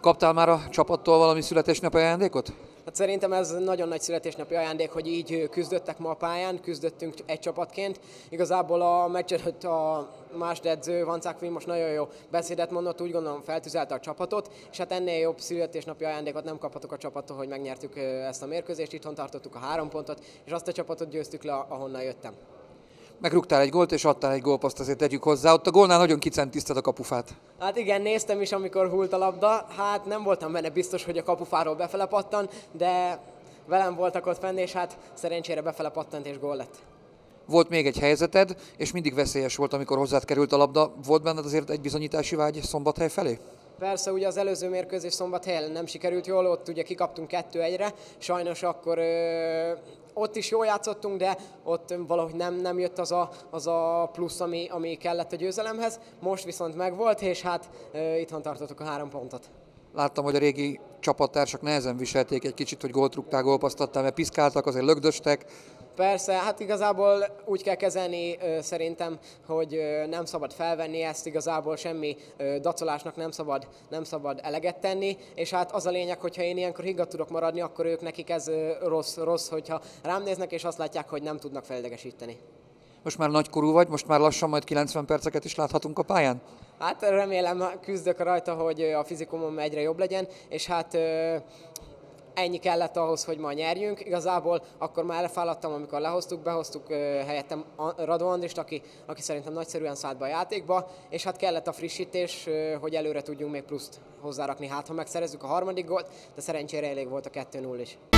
Kaptál már a csapattól valami születésnapi ajándékot? Hát szerintem ez nagyon nagy születésnapi ajándék, hogy így küzdöttek ma a pályán, küzdöttünk egy csapatként. Igazából a meccs előtt a második edző, Vancák Finn most nagyon jó beszédet mondott, úgy gondolom feltüzelte a csapatot, és hát ennél jobb születésnapi ajándékot nem kaphatok a csapattól, hogy megnyertük ezt a mérkőzést, itthon tartottuk a 3 pontot, és azt a csapatot győztük le, ahonnan jöttem. Megrúgtál egy gólt és adtál egy gólpaszt, azért tegyük hozzá. Ott a gólnál nagyon kicentiszted a kapufát. Hát igen, néztem is, amikor hult a labda, hát nem voltam benne biztos, hogy a kapufáról befele pattan, de velem voltak ott fenn, és hát szerencsére befele pattant és gól lett. Volt még egy helyzeted, és mindig veszélyes volt, amikor hozzád került a labda. Volt benned azért egy bizonyítási vágy Szombathely felé? Persze, ugye az előző mérkőzés Szombathelyen nem sikerült jól, ott ugye kikaptunk 2-1-re, sajnos akkor ott is jól játszottunk, de ott valahogy nem jött az a plusz, ami kellett a győzelemhez. Most viszont megvolt, és hát itthon tartottuk a 3 pontot. Láttam, hogy a régi csapattársak nehezen viselték egy kicsit, hogy gólt rúgtál, gólpaszt adtál, mert piszkáltak, azért lögdöstek. Persze, hát igazából úgy kell kezelni szerintem, hogy nem szabad felvenni ezt, igazából semmi dacolásnak nem szabad eleget tenni, és hát az a lényeg, hogyha én ilyenkor higgadt tudok maradni, akkor nekik ez rossz, hogyha rám néznek és azt látják, hogy nem tudnak felidegesíteni. Most már nagykorú vagy, most már lassan majd 90 perceket is láthatunk a pályán? Hát remélem, küzdök rajta, hogy a fizikumom egyre jobb legyen, és hát ennyi kellett ahhoz, hogy ma nyerjünk. Igazából akkor már elfáradtam, amikor behoztuk helyettem Radó Andrist, aki szerintem nagyszerűen szállt be a játékba, és hát kellett a frissítés, hogy előre tudjunk még pluszt hozzárakni. Hát ha megszerezzük a harmadik gólt, de szerencsére elég volt a 2-0 is.